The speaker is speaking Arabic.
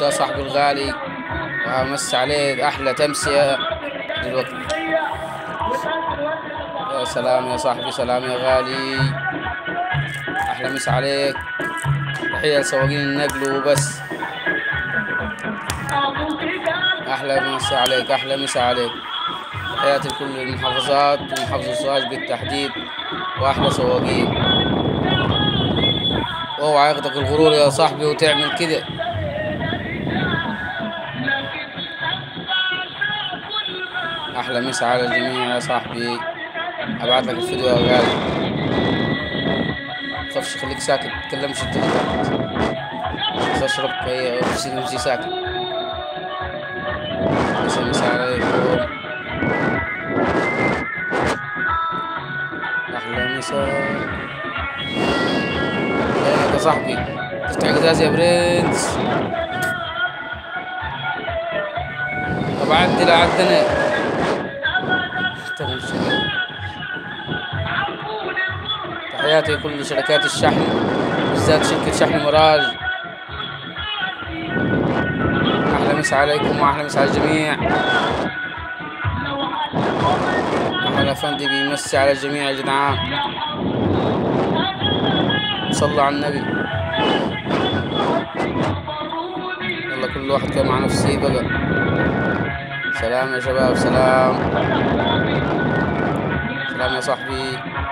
موجود يا صاحبي الغالي، وامس عليك احلى تمسية دلوقتي. يا سلام يا صاحبي، سلام يا غالي، احلى مسا عليك. تحية لسواقين النقل وبس. احلى مسا عليك، احلى مسا عليك. تحياتي لكل المحافظات ومحافظة سوهاج بالتحديد، واحلى سواقين. اوعى ياخدك الغرور يا صاحبي وتعمل كده. احلى مسا على الجميع يا صاحبي. ابعت لك الفيديو يا غالي، متخافش، خليك ساكت، متتكلمش انت تحت. بس اشرب كي امشي ساكت. مسا عليكم، احلى مسا. يا صاحبي تفتح قزاز يا برنس. طب عدل عدنا. تحياتي لكل شركات الشحن، بالذات شركة شحن مراج. أحلى مسا عليكم وأحلى مسا على الجميع. أحمد أفندي بيمسي على الجميع يا جدعان، صلوا على النبي. يلا كل واحد كان مع نفسه بقى. سلام يا شباب، سلام. سلام يا صاحبي.